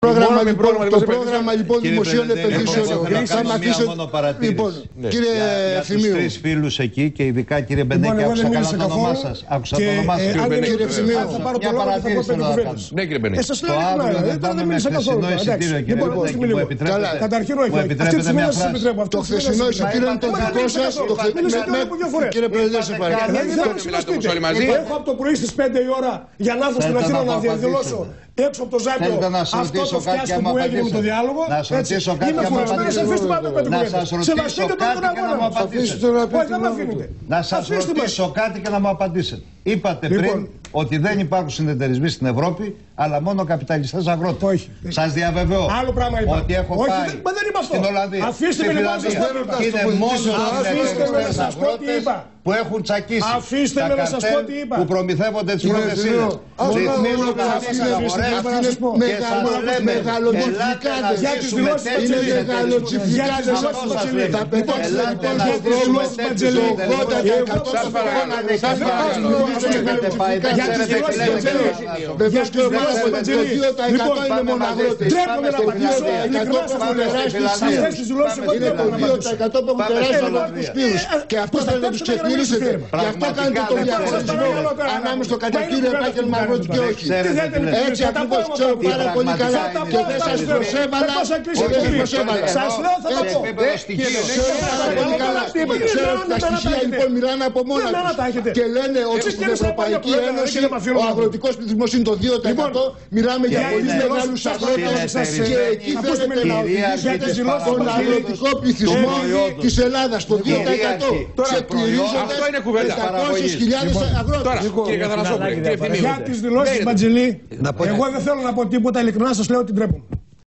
Το πρόγραμμα λοιπόν δημοσίων επενδύσεων θα μαθήσει. Λοιπόν, κύριε Ευθυμίου. Τους τρεις φίλους εκεί και ειδικά κύριε Μπενέκη, άκουσα καλά το όνομά σας. Άκουσα το όνομά σας. Κύριε Ευθυμίου, Μια παρατήρηση θέλω να κάνω. Ναι, κύριε Μπενέκη. Το αύριο δεν πάμε με χθεσινό εισιτήριο, κύριε Μπενέκη. Μου επιτρέπετε μια φράση. Το χθεσινό εισιτήριο είναι το δικό σας. Κύριε Πρόεδρε, σε παρακαλώ. Έχω από το πρωί στις 5 η ώρα για να έρθω στην Αθήνα να διαδηλώσω έξω από το Ζάπιο αυτό το φιάσκο που έγινε με το διάλογο. Να σας ρωτήσω κάτι και να μου απαντήσετε. Να σας ρωτήσω κάτι και να μου απαντήσετε. Να σας ρωτήσω κάτι και να μου απαντήσετε. Είπατε πριν ότι δεν υπάρχουν συνεταιρισμοί στην Ευρώπη, αλλά μόνο καπιταλιστές αγρότες. Σας διαβεβαιώ ότι έχω πάει στην Ολλανδία, στη Φιλανδία και είναι μόνο συνεταιριστές αγρότες που έχουν τσακίσει τα καρτέλ που προμηθεύονται τις προμεσίες. Ρυθμίζουν αυτές τις αγορές και σας λέμε ελάτε να ζήσουμε τέτοιες μεγαλοτσιφικάδες. Θα πετάξετε λοιπόν στο δρόμο το 80% σας παρακαλώ. έχετε πάει, δεν ξέρετε τι λέτε. Βεβαίως και ο Παπαδόπουλος, το 2% είναι μόνο αγρότες. Τρέπομαι να πατήσω ειλικρινά σας το λέω. Σε αυτές τις δηλώσεις εγώ Είναι το 2% που έχουν περάσει από τους σπύρους. Και αυτό θέλετε να τους ξεκινήσετε. Γι' αυτό κάνετε τον διαχωρισμό ανάμεσα στο κατακύριο επάγγελμα αγρότη και όχι. Έτσι ακριβώς ξέρω πάρα πολύ καλά και δεν σας προσέβαλα. Σας λέω θα τα πω. Ξέρω πάρα πολύ καλά. Ξέρω ότι τα στοιχεία λοιπόν μιλάνε από μόνα τους. Και λένε ότι στην Ευρωπαϊκή Ένωση ο αγροτικός πληθυσμός είναι το 2%. Μιλάμε για πολύ μεγάλους αγρότες και εκεί θέλετε να οδηγήσετε τον αγροτικό πληθυσμό της Ελλάδας το 2%. Αυτό είναι κουβέντα. 400.000 αγρότες. Τώρα, κύριε Καθανασόπουλε, για τις δηλώσεις Μπατζελή, εγώ δεν θέλω να πω τίποτα, ειλικρινά σας λέω ότι ντρέπομαι.